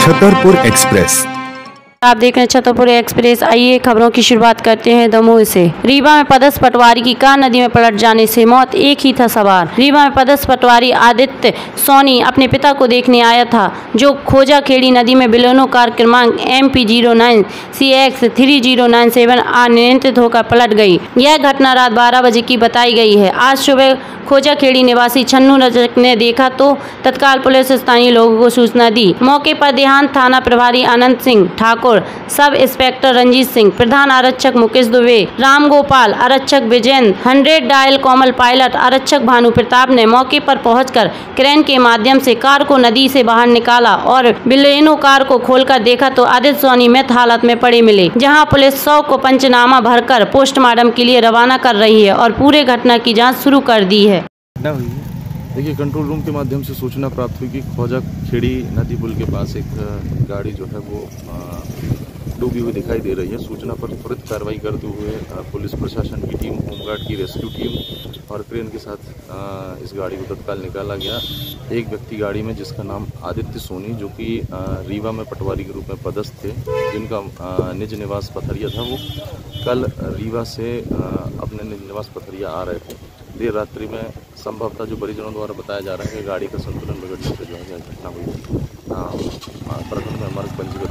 Chhatarpur express. आप देख रहे हैं छतरपुर एक्सप्रेस। आइए खबरों की शुरुआत करते हैं दमोह से। रीवा में पदस्थ पटवारी की कार नदी में पलट जाने से मौत, एक ही था सवार। रीवा में पदस्थ पटवारी आदित्य सोनी अपने पिता को देखने आया था, जो खोजा खेड़ी नदी में बिलोनो कार क्रमांक MP09 CX 3097 अनियंत्रित होकर पलट गई। यह घटना रात 12 बजे की बताई गई है। आज सुबह खोजा खेड़ी निवासी छन्नू रजक ने देखा तो तत्काल पुलिस स्थानीय लोगों को सूचना दी। मौके पर देहात थाना प्रभारी आनंद सिंह ठाकुर, सब इंस्पेक्टर रंजीत सिंह, प्रधान आरक्षक मुकेश दुबे, राम गोपाल, आरक्षक विजयन, 100 डायल कोमल पायलट आरक्षक भानु प्रताप ने मौके पर पहुंचकर क्रेन के माध्यम से कार को नदी से बाहर निकाला और बिलेनो कार को खोलकर देखा तो आदित्य सोनी मृत हालत में पड़े मिले। जहां पुलिस 100 को पंचनामा भरकर पोस्टमार्टम के लिए रवाना कर रही है और पूरे घटना की जाँच शुरू कर दी है। देखिए, कंट्रोल रूम के माध्यम से सूचना प्राप्त हुई कि खोजा खेड़ी नदी पुल के पास एक गाड़ी जो है वो डूबी हुई दिखाई दे रही है। सूचना पर त्वरित कार्रवाई करते हुए पुलिस प्रशासन की टीम, होमगार्ड की रेस्क्यू टीम और क्रेन के साथ इस गाड़ी को तत्काल निकाला गया। एक व्यक्ति गाड़ी में, जिसका नाम आदित्य सोनी, जो कि रीवा में पटवारी के रूप में पदस्थ थे, जिनका निज निवास पथरिया था, वो कल रीवा से अपने निज निवास पथरिया आ रहे थे। देर रात्रि में संभवतः जो परिजनों द्वारा बताया जा रहा है कि गाड़ी का संतुलन बिगड़ने से जो है घटना हुई। प्रकरण में हमारे पंजीकृत